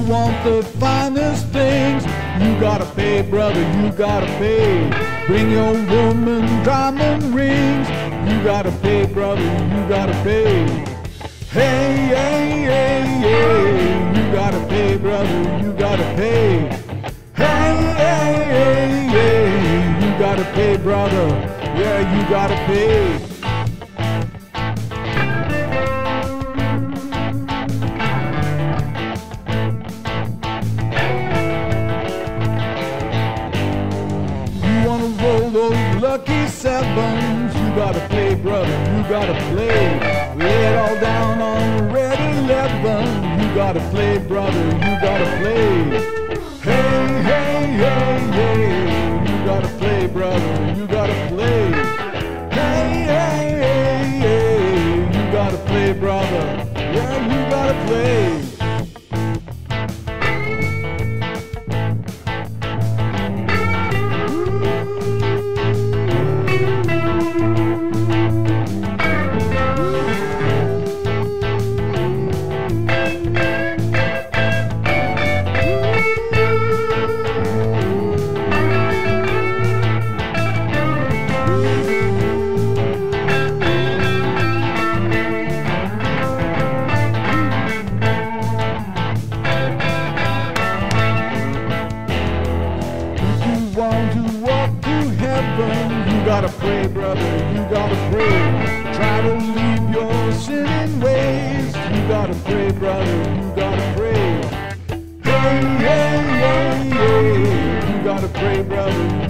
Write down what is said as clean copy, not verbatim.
want the finest things, you gotta pay, brother, you gotta pay. Bring your woman diamond rings, you gotta pay, brother, you gotta pay. Hey, hey, hey, hey, you gotta pay, brother, you gotta pay. Hey, hey, hey, hey, you gotta pay, brother, yeah, you gotta pay. Roll those lucky sevens, you gotta play, brother, you gotta play. Lay it all down on the red 11, you gotta play, brother, you gotta play. Hey, hey, hey, hey, you gotta play, brother, you gotta play. Hey, hey, hey, hey, you gotta play, brother, yeah, you gotta play. Want to walk to heaven, you gotta pray, brother, you gotta pray. Try to leave your sinning ways, you gotta pray, brother, you gotta pray. Hey, hey, hey, hey, you gotta pray, brother,